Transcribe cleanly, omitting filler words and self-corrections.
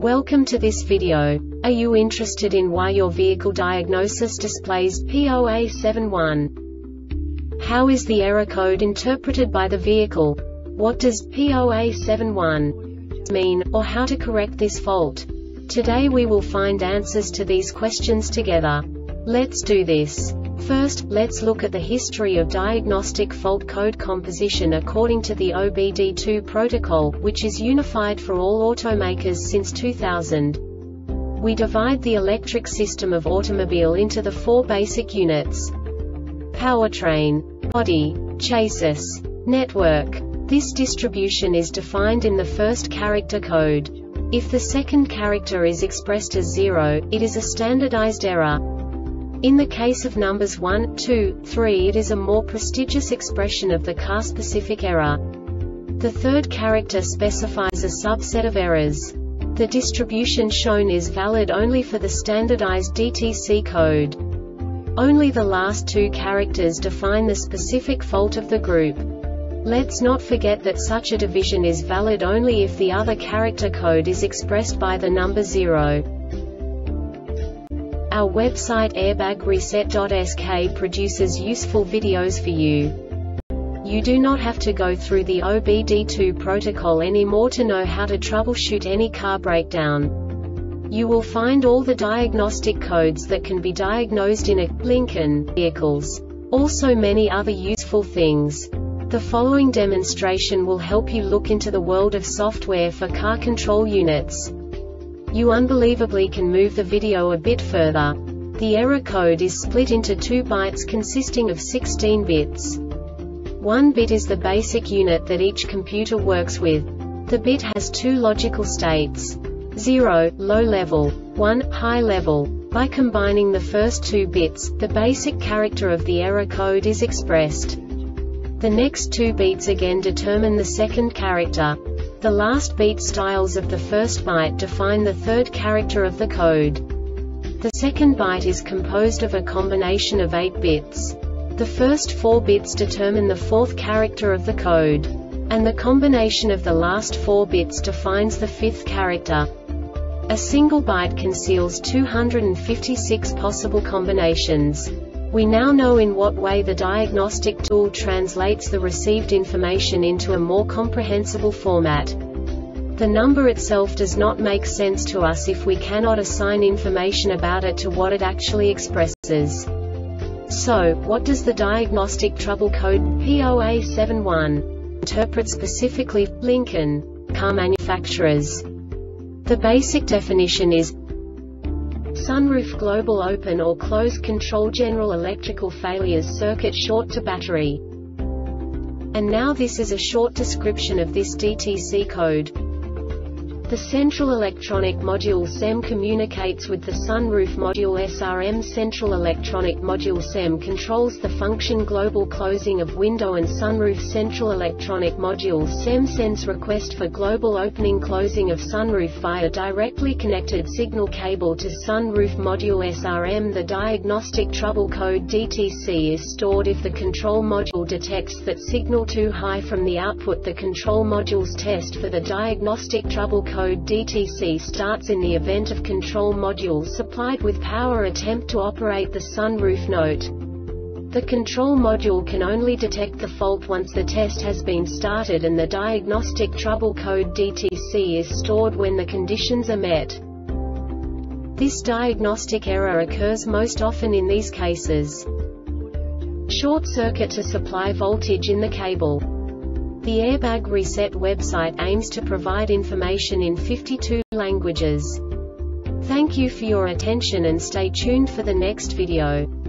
Welcome to this video. Are you interested in why your vehicle diagnosis displays P0871? How is the error code interpreted by the vehicle? What does P0871 mean, or how to correct this fault? Today we will find answers to these questions together. Let's do this. First, let's look at the history of diagnostic fault code composition according to the OBD2 protocol, which is unified for all automakers since 2000. We divide the electric system of automobile into the four basic units: powertrain, body, chassis, network. This distribution is defined in the first character code. If the second character is expressed as 0, it is a standardized error. In the case of numbers 1, 2, 3, it is a more prestigious expression of the car-specific error. The third character specifies a subset of errors. The distribution shown is valid only for the standardized DTC code. Only the last two characters define the specific fault of the group. Let's not forget that such a division is valid only if the other character code is expressed by the number 0. Our website airbagreset.sk produces useful videos for you. You do not have to go through the OBD2 protocol anymore to know how to troubleshoot any car breakdown. You will find all the diagnostic codes that can be diagnosed in a Lincoln vehicles. Also many other useful things. The following demonstration will help you look into the world of software for car control units. You unbelievably can move the video a bit further. The error code is split into 2 bytes consisting of 16 bits. 1 bit is the basic unit that each computer works with. The bit has 2 logical states: 0, low level, 1, high level. By combining the first 2 bits, the basic character of the error code is expressed. The next 2 beats again determine the second character. The last beat styles of the first byte define the third character of the code. The second byte is composed of a combination of 8 bits. The first 4 bits determine the fourth character of the code. And the combination of the last 4 bits defines the fifth character. A single byte conceals 256 possible combinations. We now know in what way the diagnostic tool translates the received information into a more comprehensible format. The number itself does not make sense to us if we cannot assign information about it to what it actually expresses. So, what does the diagnostic trouble code P0871 interpret specifically for Lincoln car manufacturers? The basic definition is sunroof global open or closed control general electrical failures circuit short to battery. And now this is a short description of this DTC code. The central electronic module SEM communicates with the sunroof module SRM. Central electronic module SEM controls the function global closing of window and sunroof. Central electronic module SEM sends request for global opening closing of sunroof via directly connected signal cable to sunroof module SRM. The diagnostic trouble code DTC is stored if the control module detects that signal too high from the output. The control module's test for the diagnostic trouble code DTC starts in the event of control module supplied with power attempt to operate the sunroof. Note: the control module can only detect the fault once the test has been started, and the diagnostic trouble code DTC is stored when the conditions are met. This diagnostic error occurs most often in these cases: short circuit to supply voltage in the cable. The Airbag Reset website aims to provide information in 52 languages. Thank you for your attention and stay tuned for the next video.